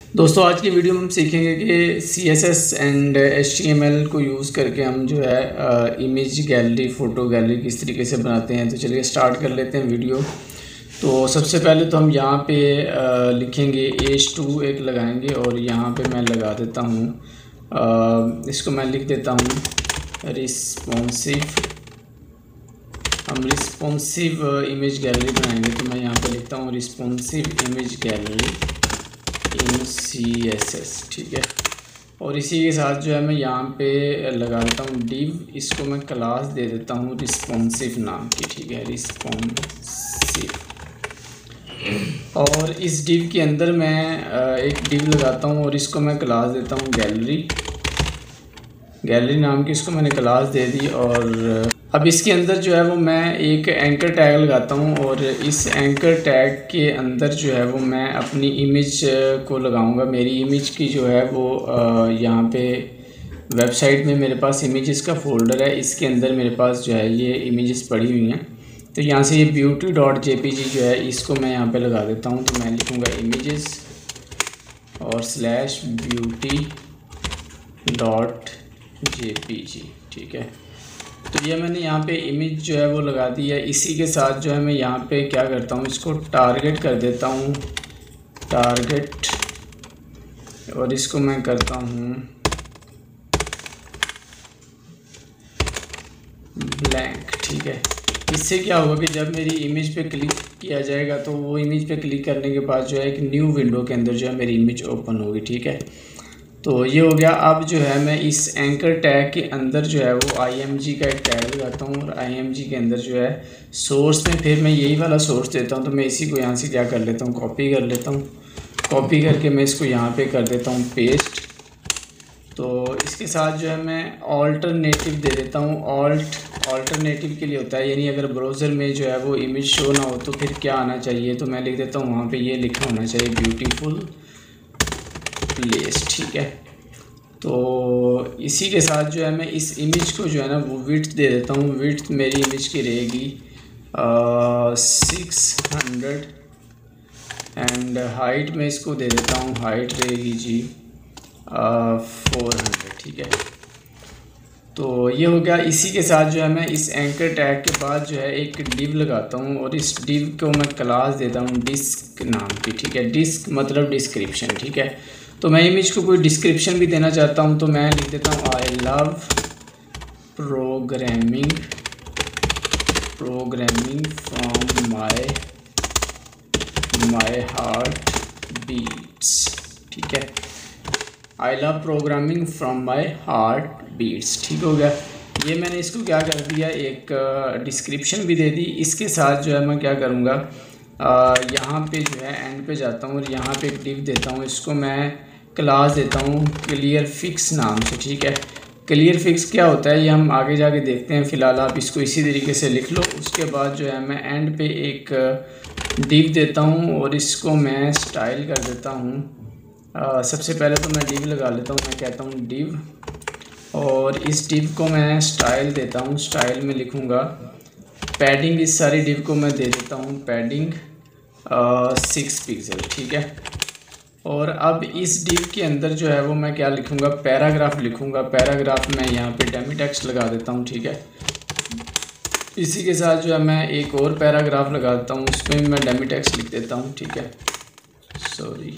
दोस्तों आज की वीडियो में हम सीखेंगे कि CSS एंड HTML को यूज़ करके हम जो है इमेज गैलरी, फ़ोटो गैलरी किस तरीके से बनाते हैं। तो चलिए स्टार्ट कर लेते हैं वीडियो। तो सबसे पहले तो हम यहाँ पे लिखेंगे H2 एक लगाएंगे और यहाँ पे मैं लगा देता हूँ, इसको मैं लिख देता हूँ रिस्पॉन्सिव। हम रिस्पॉन्सिव इमेज गैलरी बनाएंगे तो मैं यहाँ पे लिखता हूँ responsive image gallery in CSS, ठीक है। और इसी के साथ जो है मैं यहाँ पे लगा देता हूँ डिव, इसको मैं क्लास दे देता हूँ रिस्पॉन्सिव नाम की, ठीक है, रिस्पॉन्सिव। और इस डिव के अंदर मैं एक डिव लगाता हूँ और इसको मैं क्लास देता हूँ गैलरी नाम की, इसको मैंने क्लास दे दी। और अब इसके अंदर जो है वो मैं एक एंकर टैग लगाता हूँ और इस एंकर टैग के अंदर जो है वो मैं अपनी इमेज को लगाऊंगा। मेरी इमेज की जो है वो यहाँ पे वेबसाइट में मेरे पास इमेजेस का फ़ोल्डर है, इसके अंदर मेरे पास जो है ये इमेजेस पड़ी हुई हैं। तो यहाँ से ये beauty.jpg जो है इसको मैं यहाँ पे लगा देता हूँ। तो मैं लिखूँगा इमेजेस और /beauty.jpg, ठीक है। तो ये मैंने यहाँ पे इमेज जो है वो लगा दी है। इसी के साथ जो है मैं यहाँ पे क्या करता हूँ, इसको टारगेट कर देता हूँ, टारगेट, और इसको मैं करता हूँ ब्लैंक, ठीक है। इससे क्या होगा कि जब मेरी इमेज पे क्लिक किया जाएगा तो वो इमेज पे क्लिक करने के बाद जो है एक न्यू विंडो के अंदर जो है मेरी इमेज ओपन होगी, ठीक है। तो ये हो गया। अब जो है मैं इस एंकर टैग के अंदर जो है वो img का एक टैग लगाता हूँ और img के अंदर जो है सोर्स में फिर मैं यही वाला सोर्स देता हूँ। तो मैं इसी को यहाँ से क्या कर लेता हूँ, कॉपी कर लेता हूँ। कॉपी करके मैं इसको यहाँ पे कर देता हूँ पेस्ट। तो इसके साथ जो है मैं ऑल्टरनेटिव दे देता हूँ। ऑल्टरनेटिव के लिए होता है, यानी अगर ब्राउज़र में जो है वो इमेज शो ना हो तो फिर क्या आना चाहिए। तो मैं लिख देता हूँ वहाँ पे ये लिखा होना चाहिए ब्यूटीफुल प्लेस, ठीक है। तो इसी के साथ जो है मैं इस इमेज को जो है ना वो विड्थ दे देता हूँ। विड्थ मेरी इमेज की रहेगी 600 एंड हाइट में इसको दे देता हूँ, हाइट रहेगी जी 400, ठीक है। तो ये हो गया। इसी के साथ जो है मैं इस एंकर टैग के बाद जो है एक डिव लगाता हूँ और इस डिव को मैं क्लास देता हूँ डिस्क नाम की, ठीक है। डिस्क मतलब डिस्क्रिप्शन, ठीक है। तो मैं इमेज को कोई डिस्क्रिप्शन भी देना चाहता हूँ तो मैं लिख देता हूँ I love programming from my heart beats, ठीक है। I love programming from my heart beats, ठीक हो गया। ये मैंने इसको क्या कर दिया, एक डिस्क्रिप्शन भी दे दी। इसके साथ जो है मैं क्या करूँगा, यहाँ पे जो है एंड पे जाता हूँ और यहाँ पे एक डिव देता हूँ। इसको मैं क्लास देता हूँ क्लियर फिक्स नाम से, ठीक है। क्लियर फिक्स क्या होता है ये हम आगे जाके देखते हैं, फ़िलहाल आप इसको इसी तरीके से लिख लो। उसके बाद जो है मैं एंड पे एक डिव देता हूँ और इसको मैं स्टाइल कर देता हूँ। सबसे पहले तो मैं डिव लगा लेता हूँ, मैं कहता हूँ डिव, और इस डिव को मैं स्टाइल देता हूँ। स्टाइल में लिखूँगा पैडिंग, इस सारी डिव को मैं दे देता हूँ पैडिंग 6 पिक्सल, ठीक है। और अब इस डिव के अंदर जो है वो मैं क्या लिखूँगा, पैराग्राफ लिखूँगा। पैराग्राफ में यहाँ पे डमी टेक्स्ट लगा देता हूँ, ठीक है। इसी के साथ जो है मैं एक और पैराग्राफ लगा देता हूँ, उसमें भी मैं डमी टेक्स्ट लिख देता हूँ, ठीक है। सॉरी।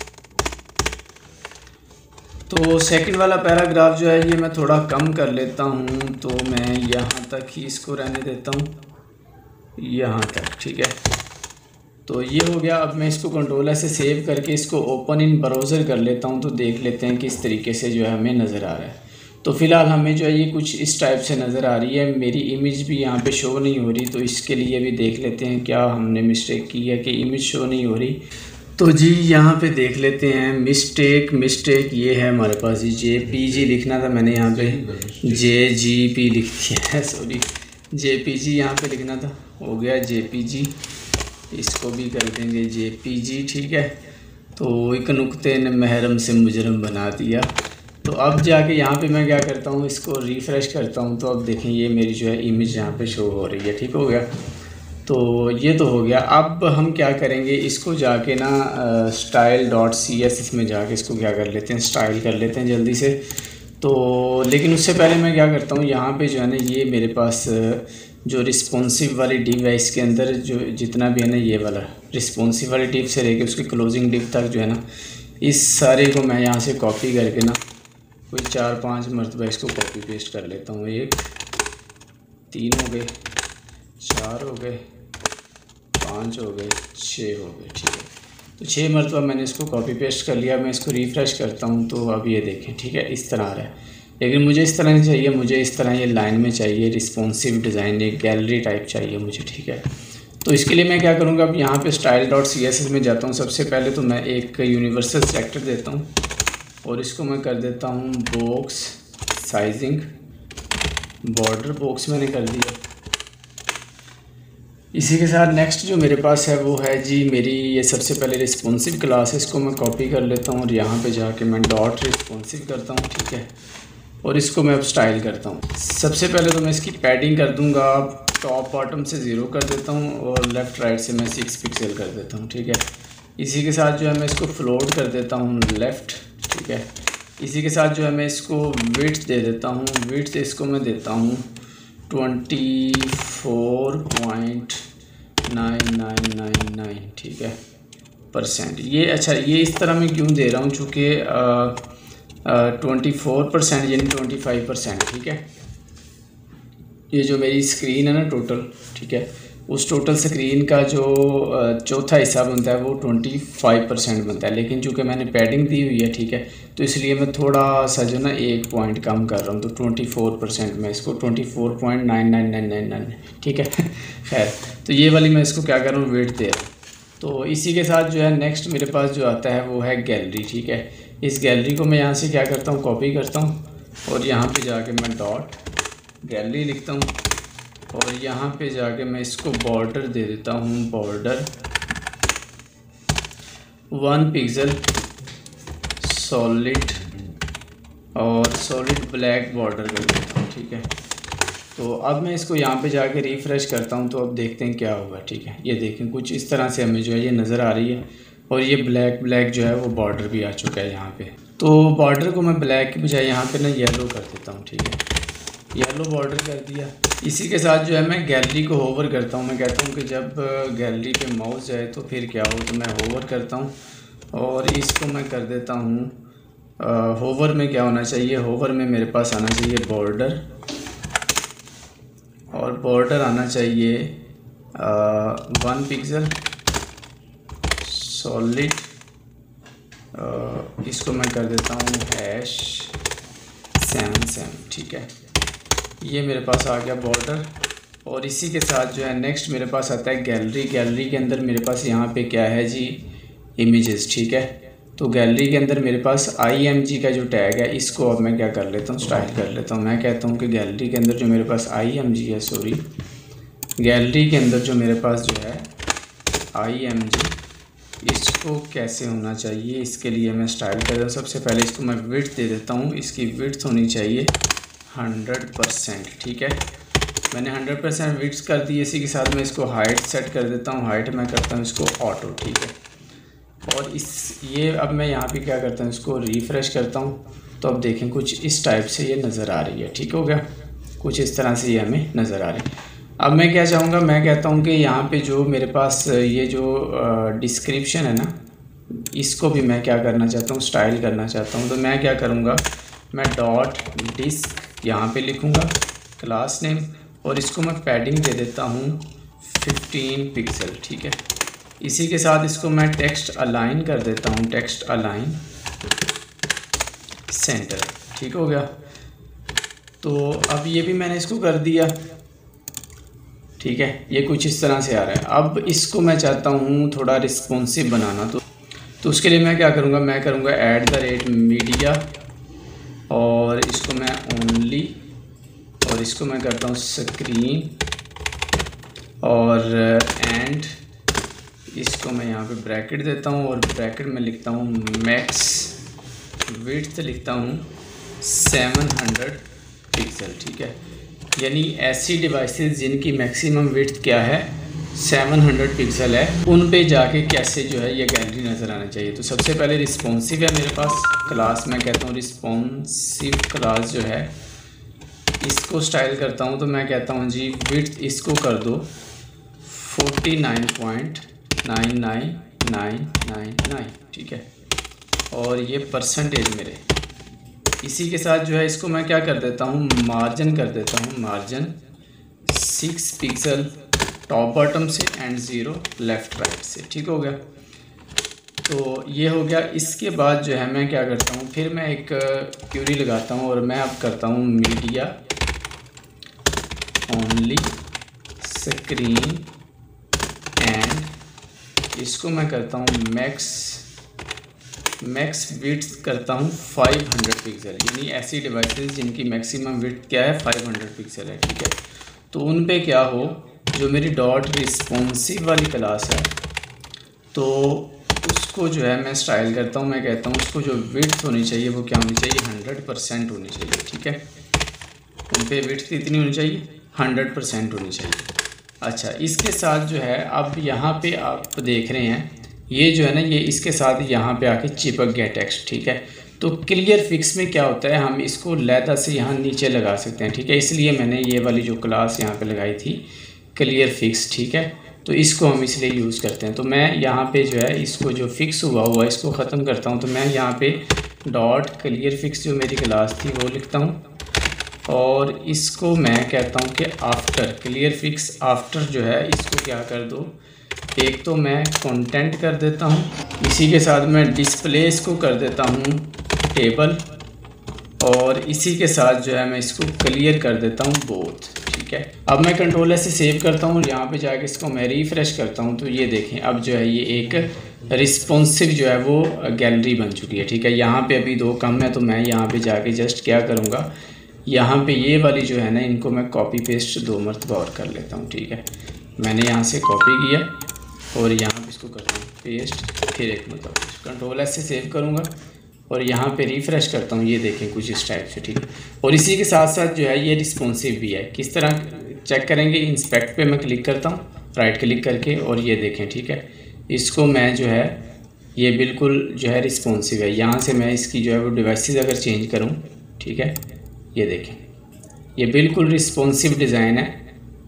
तो सेकंड वाला पैराग्राफ जो है ये मैं थोड़ा कम कर लेता हूँ, तो मैं यहाँ तक ही इसको रहने देता हूँ, यहाँ तक, ठीक है। तो ये हो गया। अब मैं इसको कंट्रोल से सेव करके इसको ओपन इन ब्राउज़र कर लेता हूँ। तो देख लेते हैं किस तरीके से जो है हमें नज़र आ रहा है। तो फ़िलहाल हमें जो है ये कुछ इस टाइप से नज़र आ रही है। मेरी इमेज भी यहाँ पे शो नहीं हो रही, तो इसके लिए भी देख लेते हैं क्या हमने मिस्टेक की है कि इमेज शो नहीं हो रही। तो जी यहाँ पे देख लेते हैं मिस्टेक ये है हमारे पास, JPG लिखना था, मैंने यहाँ पे JGP लिख दिया है, सॉरी JPG यहाँ पे लिखना था, हो गया JPG। इसको भी कर देंगे JPG, ठीक है। तो एक नुक्ते ने महरम से मुजरम बना दिया। तो अब जाके यहाँ पे मैं क्या करता हूँ, इसको रिफ़्रेश करता हूँ। तो अब देखें ये मेरी जो है इमेज यहाँ पे शो हो रही है, ठीक हो गया। तो ये तो हो गया। अब हम क्या करेंगे, इसको जाके ना style.cs में जाके इसको क्या कर लेते हैं, स्टाइल कर लेते हैं जल्दी से। तो लेकिन उससे पहले मैं क्या करता हूँ, यहाँ पे जो है ना ये मेरे पास जो रिस्पॉन्सिव वाली डिव है, इसके अंदर जो जितना भी है ना ये वाला रिस्पॉन्सिव वाली डिव से लेके उसकी क्लोजिंग डिव तक जो है ना, इस सारे को मैं यहाँ से कॉपी करके ना कोई 4-5 मरतबा इसको कॉपी पेस्ट कर लेता हूँ। 1 3 हो गए, 4 हो गए, 5 हो गए, 6 हो गए, ठीक है। तो 6 मरतबा मैंने इसको कॉपी पेस्ट कर लिया। मैं इसको रिफ़्रेश करता हूँ तो अब ये देखें, ठीक है, इस तरह आ रहा है। लेकिन मुझे इस तरह नहीं चाहिए, मुझे इस तरह ये लाइन में चाहिए, रिस्पॉन्सिव डिज़ाइन, एक गैलरी टाइप चाहिए मुझे, ठीक है। तो इसके लिए मैं क्या करूँगा, अब यहाँ पे style.css में जाता हूँ। सबसे पहले तो मैं एक यूनिवर्सल सेलेक्टर देता हूँ और इसको मैं कर देता हूँ बॉक्स साइजिंग, बॉर्डर बॉक्स मैंने कर दिया। इसी के साथ नेक्स्ट जो मेरे पास है वो है जी मेरी ये सबसे पहले रिस्पॉन्सिव क्लास है, इसको मैं कॉपी कर लेता हूँ और यहाँ पे जाके मैं डॉट रिस्पॉन्सिव करता हूँ, ठीक है। और इसको मैं अब स्टाइल करता हूँ। सबसे पहले तो मैं इसकी पैडिंग कर दूँगा, टॉप बॉटम से 0 कर देता हूँ और लेफ़्ट राइट से मैं 6 पिक्सल कर देता हूँ, ठीक है। इसी के साथ जो है मैं इसको फ्लोट कर देता हूँ लेफ़्ट, ठीक है। इसी के साथ जो है मैं इसको विड्थ दे देता हूँ, विड्थ इसको मैं देता हूँ 24.9999, ठीक है, %। ये अच्छा, ये इस तरह मैं क्यों दे रहा हूँ, चूँकि 24% यानी 25%, ठीक है। ये जो मेरी स्क्रीन है ना टोटल, ठीक है, उस टोटल स्क्रीन का जो चौथा हिस्सा बनता है वो 25% बनता है। लेकिन चूँकि मैंने पैडिंग दी हुई है, ठीक है, तो इसलिए मैं थोड़ा सा जो ना 1 पॉइंट कम कर रहा हूँ, तो 24% में इसको 24.9999, ठीक है। खैर, तो ये वाली मैं इसको क्या कर रहा हूँ, वेट दे रहा हूँ। तो इसी के साथ जो है नेक्स्ट मेरे पास जो आता है वो है गैलरी, ठीक है। इस गैलरी को मैं यहाँ से क्या करता हूँ, कॉपी करता हूँ और यहाँ पे जाके मैं डॉट गैलरी लिखता हूँ और यहाँ पे जाके मैं इसको बॉर्डर दे देता हूँ, बॉर्डर 1 पिक्सल सॉलिड और सॉलिड ब्लैक बॉर्डर कर देता हूँ, ठीक है। तो अब मैं इसको यहाँ पे जाके रिफ़्रेश करता हूँ तो अब देखते हैं क्या होगा, ठीक है। ये देखें कुछ इस तरह से हमें जो है ये नज़र आ रही है और ये ब्लैक ब्लैक जो है वो बॉर्डर भी आ चुका है यहाँ पे। तो बॉर्डर को मैं ब्लैक की बजाय यहाँ पे ना येलो कर देता हूँ, ठीक है, येलो बॉर्डर कर दिया। इसी के साथ जो है मैं गैलरी को होवर करता हूँ। मैं कहता हूँ कि जब गैलरी पे माउस जाए तो फिर क्या हो, तो मैं होवर करता हूँ और इसको मैं कर देता हूँ होवर में क्या होना चाहिए, होवर में मेरे पास आना चाहिए बॉर्डर और बॉर्डर आना चाहिए 1 पिक्सल सॉलिड, इसको मैं कर देता हूँ #7, ठीक है। ये मेरे पास आ गया बॉर्डर। और इसी के साथ जो है नेक्स्ट मेरे पास आता है गैलरी। गैलरी के अंदर मेरे पास यहाँ पे क्या है जी, इमेजेस, ठीक है। तो गैलरी के अंदर मेरे पास IMG का जो टैग है इसको अब मैं क्या कर लेता हूँ, स्टाइल कर लेता हूँ। मैं कहता हूँ कि गैलरी के अंदर जो मेरे पास IMG है, सॉरी, गैलरी के अंदर जो मेरे पास जो है IMG, इसको कैसे होना चाहिए, इसके लिए मैं स्टाइल कर रहा हूँ। सबसे पहले इसको मैं विड्थ दे देता हूँ, इसकी विड्थ होनी चाहिए 100%, ठीक है। मैंने 100% विड्थ कर दी। इसी के साथ मैं इसको हाइट सेट कर देता हूँ, हाइट मैं करता हूँ इसको ऑटो, ठीक है। और ये अब मैं यहाँ पे क्या करता हूँ, इसको रिफ़्रेश करता हूँ तो अब देखें कुछ इस टाइप से ये नज़र आ रही है, ठीक हो गया, कुछ इस तरह से ये हमें नज़र आ रही है। अब मैं क्या चाहूँगा, मैं कहता हूँ कि यहाँ पे जो मेरे पास ये जो डिस्क्रिप्शन है ना, इसको भी मैं क्या करना चाहता हूँ, स्टाइल करना चाहता हूँ। तो मैं क्या करूँगा, मैं डॉट डिस्क यहाँ पे लिखूँगा क्लास नेम और इसको मैं पैडिंग दे देता हूँ 15 पिक्सल, ठीक है। इसी के साथ इसको मैं टेक्स्ट अलाइन कर देता हूँ, टेक्स्ट अलाइन सेंटर, ठीक हो गया। तो अब ये भी मैंने इसको कर दिया, ठीक है। ये कुछ इस तरह से आ रहा है। अब इसको मैं चाहता हूँ थोड़ा रिस्पॉन्सिव बनाना, तो उसके लिए मैं क्या करूँगा, मैं करूँगा @मीडिया और इसको मैं ओनली और इसको मैं करता हूँ स्क्रीन और एंड इसको मैं यहाँ पे ब्रैकेट देता हूँ और ब्रैकेट में लिखता हूँ मैक्स विड्थ लिखता हूँ 700 पिक्सल, ठीक है। यानी ऐसी डिवाइसेस जिनकी मैक्सिमम विड्थ क्या है 700 पिक्सल है, उन पे जाके कैसे जो है ये गैलरी नज़र आना चाहिए। तो सबसे पहले रिस्पॉन्सिव है मेरे पास क्लास, मैं कहता हूँ रिस्पॉन्सिव क्लास जो है इसको स्टाइल करता हूँ। तो मैं कहता हूँ जी विड्थ इसको कर दो 49.99999, ठीक है। और ये परसेंटेज मेरे, इसी के साथ जो है इसको मैं क्या कर देता हूँ, मार्जिन कर देता हूँ, मार्जिन 6 पिक्सल टॉप बॉटम से एंड 0 लेफ़्ट राइट से, ठीक हो गया। तो ये हो गया। इसके बाद जो है मैं क्या करता हूँ, फिर मैं एक क्यूरी लगाता हूँ और मैं अब करता हूँ मीडिया ओनली स्क्रीन एंड इसको मैं करता हूँ मैक्स विड्थ करता हूँ 500 पिक्सल, यानी ऐसी डिवाइसेस जिनकी मैक्सिमम विड्थ क्या है 500 पिक्सल है, ठीक है। तो उन पे क्या हो, जो मेरी डॉट रिस्पॉन्सिव वाली क्लास है तो उसको जो है मैं स्टाइल करता हूँ, मैं कहता हूँ उसको जो विड्थ होनी चाहिए वो क्या होनी चाहिए, 100% होनी चाहिए, ठीक है। उन पे विड्थ कितनी होनी चाहिए, 100% होनी चाहिए। अच्छा, इसके साथ जो है अब यहाँ पे आप देख रहे हैं ये जो है ना, ये इसके साथ यहाँ पे आके चिपक गया टेक्स्ट, ठीक है। तो क्लियर फिक्स में क्या होता है, हम इसको लैदा से यहाँ नीचे लगा सकते हैं, ठीक है। इसलिए मैंने ये वाली जो क्लास यहाँ पे लगाई थी क्लियर फिक्स, ठीक है। तो इसको हम इसलिए यूज़ करते हैं। तो मैं यहाँ पे जो है इसको जो फिक्स हुआ इसको ख़त्म करता हूँ। तो मैं यहाँ पे डॉट क्लियर फिक्स जो मेरी क्लास थी वो लिखता हूँ और इसको मैं कहता हूँ कि आफ्टर क्लियर फिक्स आफ्टर जो है इसको क्या कर दो, एक तो मैं कंटेंट कर देता हूँ, इसी के साथ मैं डिस्प्ले इसको कर देता हूँ टेबल, और इसी के साथ जो है मैं इसको क्लियर कर देता हूँ बोथ, ठीक है। अब मैं कंट्रोल से सेव करता हूँ, यहाँ पे जाके इसको मैं रिफ्रेश करता हूँ। तो ये देखें अब जो है ये एक रिस्पॉन्सिव जो है वो गैलरी बन चुकी है, ठीक है। यहाँ पे अभी 2 कम है, तो मैं यहाँ पे जाके जस्ट क्या करूँगा, यहाँ पे ये वाली जो है ना इनको मैं कॉपी पेस्ट 2 मरतबा और कर लेता हूँ, ठीक है। मैंने यहाँ से कॉपी किया और यहाँ पे इसको करता हूँ पेस्ट, फिर एक मतलब कंट्रोल से सेव करूँगा और यहाँ पे रिफ़्रेश करता हूँ। ये देखें कुछ इस टाइप से, ठीक है। और इसी के साथ साथ जो है ये रिस्पॉन्सिव भी है। किस तरह चेक करेंगे, इंस्पेक्ट पे मैं क्लिक करता हूँ राइट क्लिक करके और ये देखें, ठीक है। इसको मैं जो है ये बिल्कुल जो है रिस्पॉन्सिव है। यहाँ से मैं इसकी जो है वो डिवाइसेस अगर चेंज करूँ, ठीक है, ये देखें ये बिल्कुल रिस्पॉन्सिव डिज़ाइन है,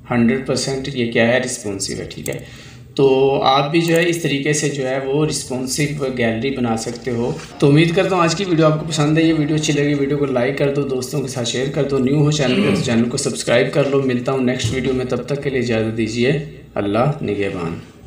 100% ये क्या है, रिस्पॉन्सिव है, ठीक है। तो आप भी जो है इस तरीके से जो है वो रिस्पॉन्सिव गैलरी बना सकते हो। तो उम्मीद करता हूँ आज की वीडियो आपको पसंद है। ये वीडियो अच्छी लगी, वीडियो को लाइक कर दो, दोस्तों के साथ शेयर कर दो, न्यू हो चैनल पे तो चैनल को सब्सक्राइब कर लो। मिलता हूँ नेक्स्ट वीडियो में, तब तक के लिए इजाज़त दीजिए, अल्लाह निगहबान।